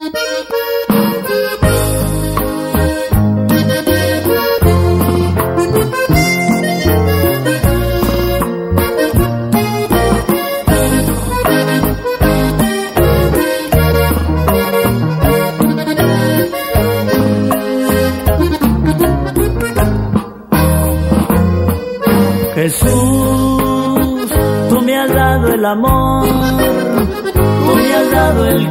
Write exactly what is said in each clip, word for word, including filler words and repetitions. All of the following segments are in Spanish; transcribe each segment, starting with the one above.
Jesús, tú me has dado el amor, tú me has dado el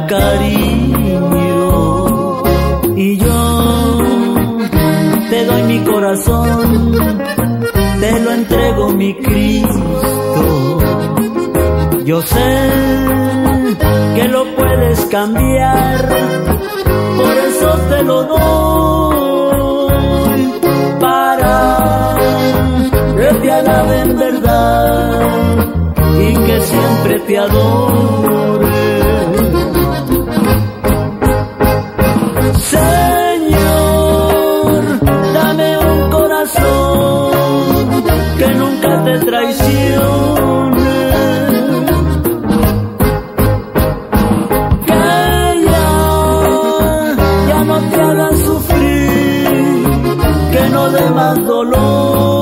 cariño, y yo te doy mi corazón, te lo entrego, mi Cristo. Yo sé que lo puedes cambiar, por eso te lo doy, para que te alabe en verdad y que siempre te adore. Señor, dame un corazón que nunca te traicione, que ya, ya no te haga sufrir, que no dé más dolor.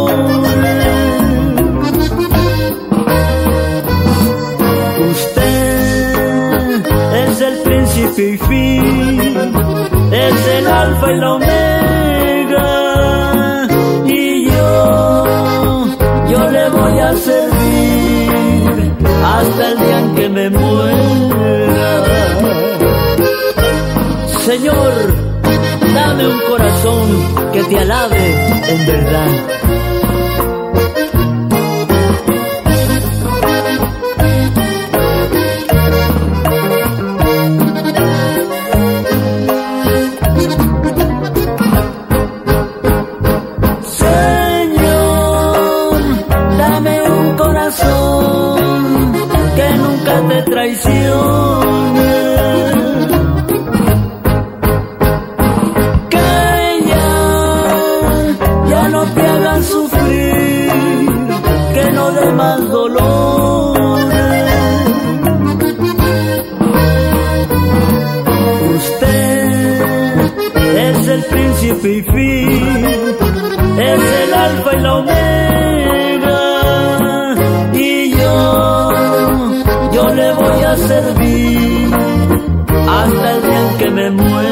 Principio y fin, es el alfa y la omega, y yo, yo le voy a servir hasta el día en que me muera. Señor, dame un corazón que te alabe en verdad. Te traicione, que ya, ya no te hagan sufrir, que no dé más dolor. Usted es el principio y fin, es el alfa y la omega, y yo, yo le voy a servir hasta el día en que me muera.